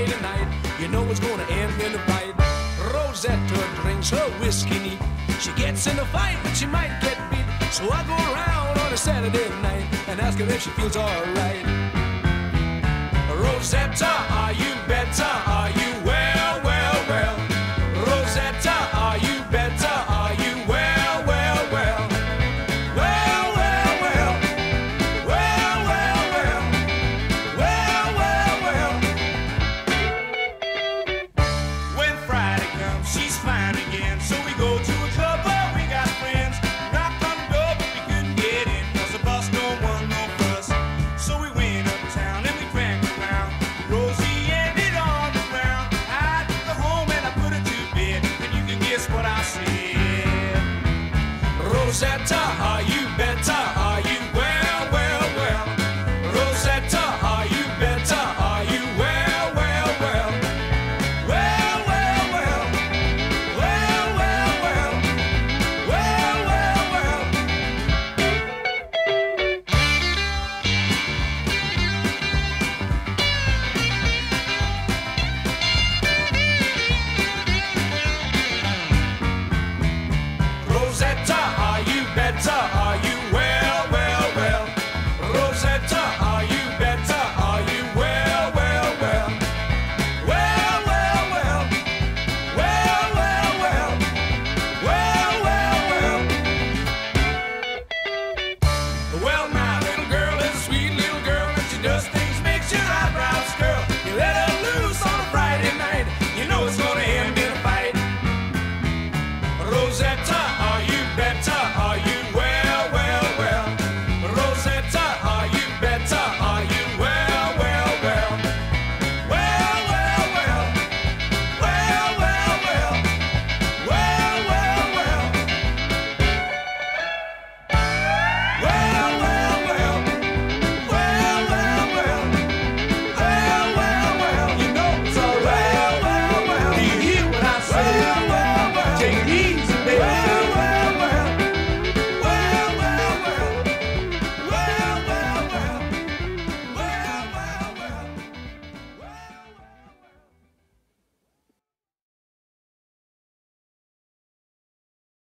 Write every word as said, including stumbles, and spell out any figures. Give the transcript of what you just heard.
Friday night, you know it's gonna end in a fight. Rosetta drinks her whiskey neat. She gets in a fight, but she might get beat. So I go around on a Saturday night and ask her if she feels alright. Rosetta, are you better? Are you well, well, well? Rosetta, are you better? Are you well, well, well? Well, well, well. Well, well, well. Well, well, well. When Friday comes, she's fine again. So we go to a club where we got friends. Knock on the door, but we couldn't get in, 'cause the boss don't want no fuss. So we went uptown and we drank around. Rosie ended on the ground. I took her home and I put her to bed. And you can guess what I said. Rosetta, are you